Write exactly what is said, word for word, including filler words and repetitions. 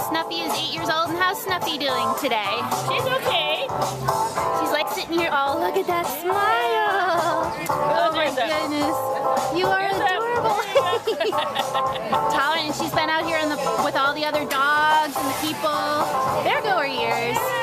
Snuffy is eight years old, and how's Snuffy doing today? She's okay. She's like sitting here, oh, look at that smile. Oh my goodness. You are adorable. Tolerant, and she's been out here in the, with all the other dogs and the people. There go her ears.